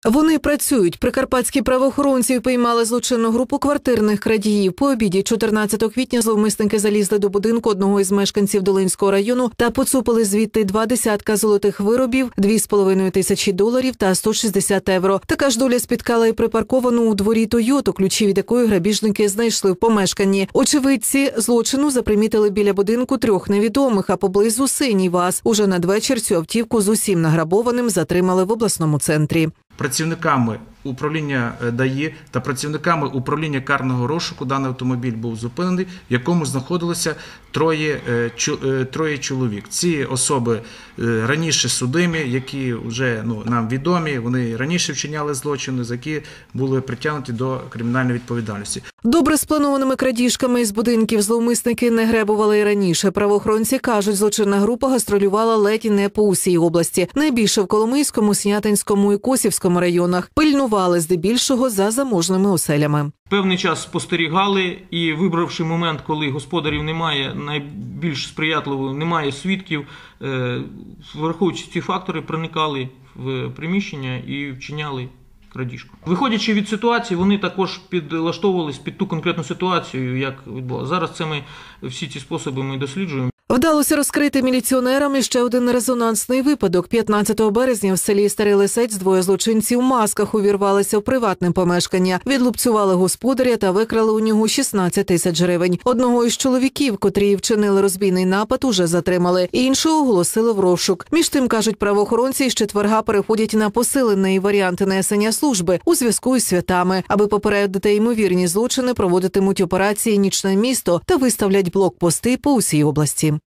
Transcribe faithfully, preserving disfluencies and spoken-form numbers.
Вони працюють. Прикарпатські правоохоронці впіймали злочинну групу квартирних крадіїв. По обіді чотирнадцятого квітня зловмисники залізли до будинку одного із мешканців Долинського району та поцупили звідти два десятка золотих виробів, дві з половиною тисячі доларів та сто шістдесят євро. Така ж доля спіткала і припарковану у дворі Тойоту, ключі від якої грабіжники знайшли в помешканні. Очевидці злочину запримітили біля будинку трьох невідомих, а поблизу синій ВАЗ. Уже надвечір цю автівку з усім награбованим затримали в обласному центрі. Працівниками управління ДАІ та працівниками управління карного розшуку даний автомобіль був зупинений, в якому знаходилося троє, троє чоловік. Ці особи раніше судимі, які вже ну, нам відомі, вони раніше вчиняли злочини, за які були притягнуті до кримінальної відповідальності. Добре спланованими крадіжками із будинків зловмисники не гребували і раніше. Правоохоронці кажуть, злочинна група гастролювала ледь і не по усій області. Найбільше в Коломийському, Снятинському і Косівському районах. Пильнували здебільшого за заможними оселями. Певний час спостерігали і, вибравши момент, коли господарів немає, найбільш сприятливо, немає свідків, враховуючи ці фактори, проникали в приміщення і вчиняли крадіжку. Виходячи від ситуації, вони також підлаштовувались під ту конкретну ситуацію, як відбулося. Зараз це ми всі ці способи ми досліджуємо. Вдалося розкрити міліціонерам іще один резонансний випадок. п'ятнадцятого березня в селі Старий Лисець двоє злочинців в масках увірвалися в приватне помешкання, відлупцювали господаря та викрали у нього шістнадцять тисяч гривень. Одного із чоловіків, котрі вчинили розбійний напад, уже затримали. Іншого оголосили в розшук. Між тим, кажуть правоохоронці, з четверга переходять на посилений варіант несення служби у зв'язку із святами. Аби попередити ймовірні злочини, проводитимуть операції «Нічне місто» та виставлять блокпости по усій області.